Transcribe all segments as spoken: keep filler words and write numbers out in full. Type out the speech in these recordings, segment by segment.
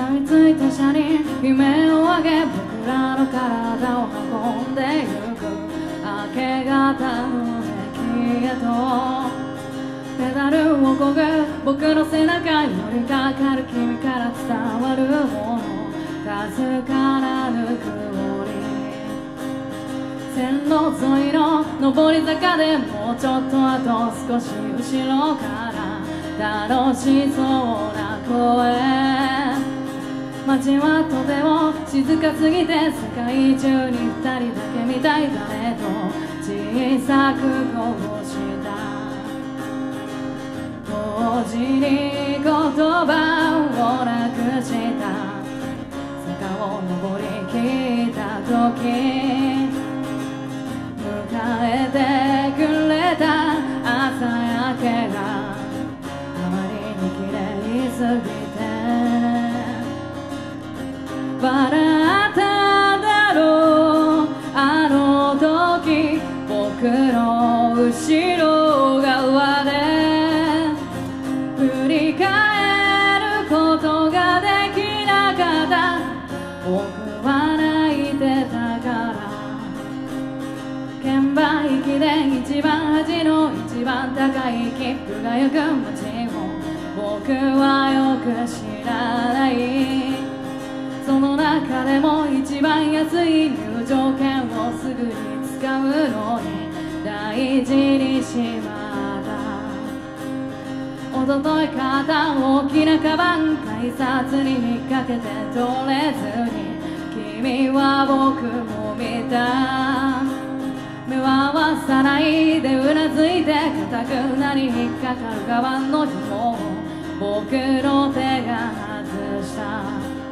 錆びついた車輪悲鳴を上げ僕らの体を運んでゆく明け方の駅へとペダルをこぐ僕の背中に寄りかかる君から伝わるもの確からぬ曇り線路沿いの上り坂でもうちょっとあと少し後ろから楽しそうな声街はとても静かすぎて世界中に二人だけみたいだねと小さくこぼした同時に言葉をなくした坂を登りきった時迎えてくれた朝焼けがあまりに綺麗すぎて笑っただろうあの時僕の後ろ側で振り返ることができなかった僕は泣いてたから券売機で一番端の一番高い切符が行く街を僕はよく知らないその中でも一番安い入場券をすぐに使うのに大事にしまったおととい買った大きなカバン改札に引っ掛けて取れずに君は僕も見た目は合わさないでうなずいて固くなり引っかかるカバンの紐を僕の手が外した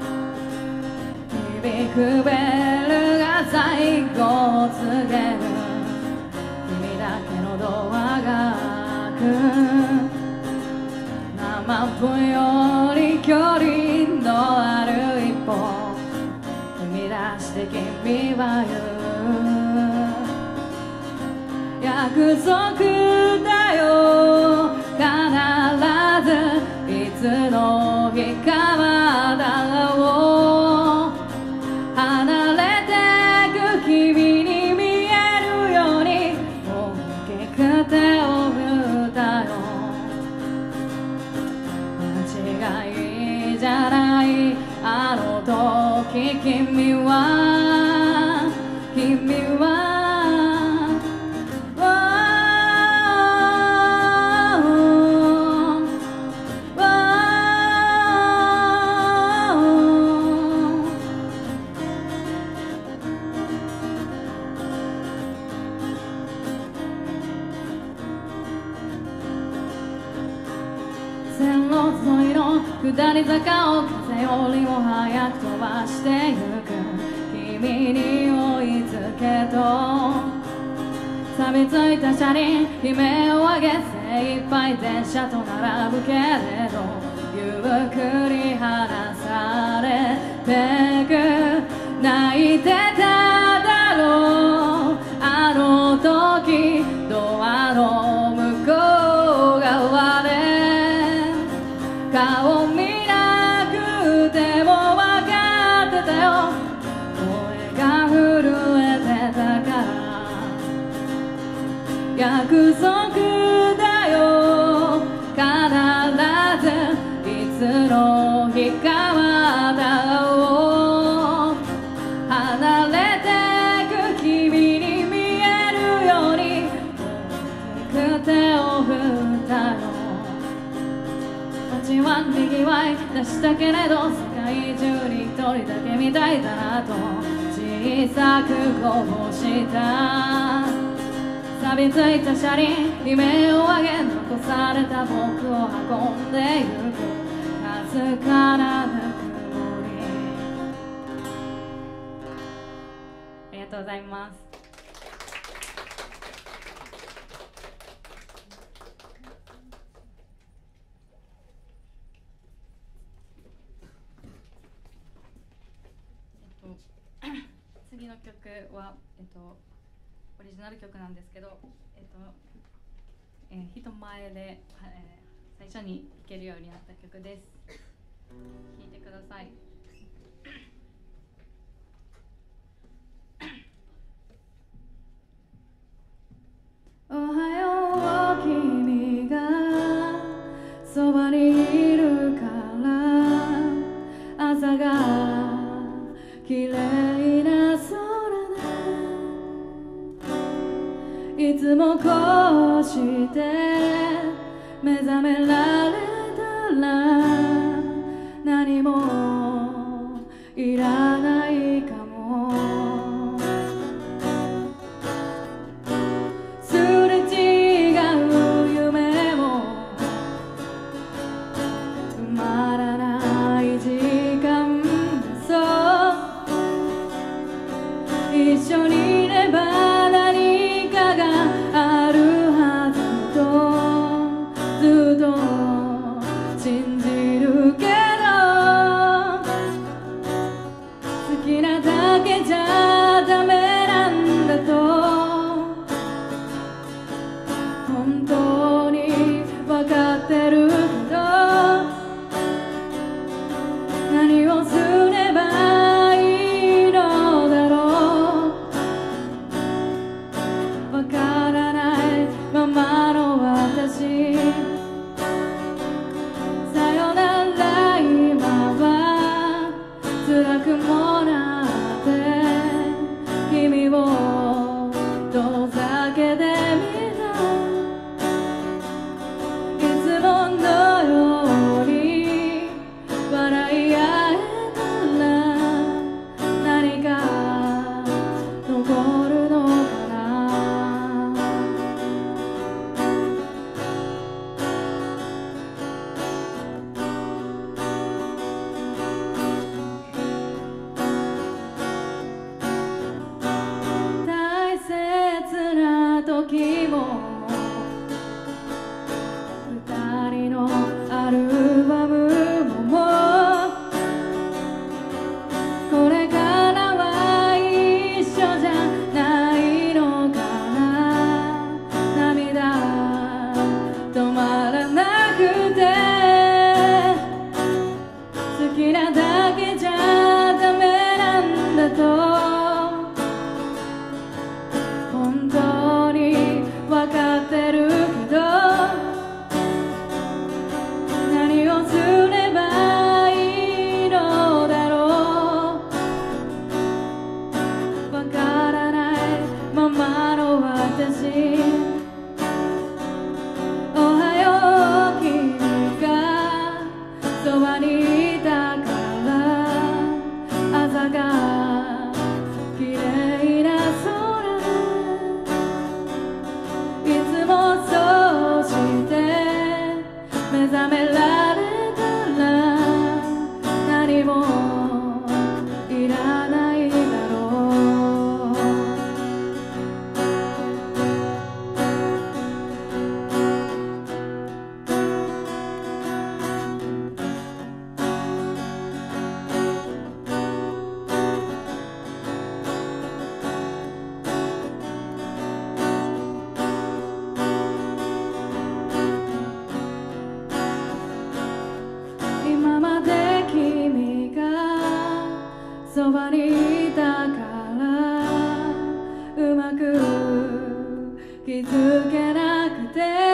響くベルが最後を告げる君だけのドアが開く何分より距離のある一歩踏み出して君は言う約束だよ必ずいつの日かまだを離れてく君に見えるように大きく手を振ったよ間違いじゃないあの時君は君は線路沿いの下り坂を風よりも早く飛ばしてゆく君に追いつけと錆びついた車輪悲鳴を上げ精一杯電車と並ぶけれどゆっくり離されてく泣いてただろうあの時ドアの向こう側で顔見なくても分かってたよ声が震えてたから約束だよ必ずいつの日かまだを離れてく君に見えるように大きく手を振ったよ街はにぎわい出したけれど世界中に一人だけみたいだなと小さくこぼした錆びついた車輪悲鳴を上げ残された僕を運んでゆくかすからぬ曇りありがとうございます次の曲は、えっと、オリジナル曲なんですけど、えっとえー、人前で、えー、最初に弾けるようになった曲です。 聞いてください。おはよう君がそばにいるから朝が綺麗な空でいつもこうして目覚められたら何もいらないかもすれ違う夢も埋まらない時間そう一緒にいれば何かがあるはずとずっと信じるけど好きなだけじゃダメなんだと本当に分かってるけど何をすればいいのだろう分からないままの私さよなら今は辛くもなって君を遠ざけてみたいつものように笑い合えたら何か残るのかな大切な時も二人のアルバムもこれからは一緒じゃないのかな涙止まらなくて好きなだけじゃダメなんだと本当に分かってるけど何をすればいいのだろう分からないままの私おはよう君がそばにいたから朝が綺麗な空でいつもそうして目覚められたら何もいらないだろう今まで君がそばにいたからうまく気づけなくて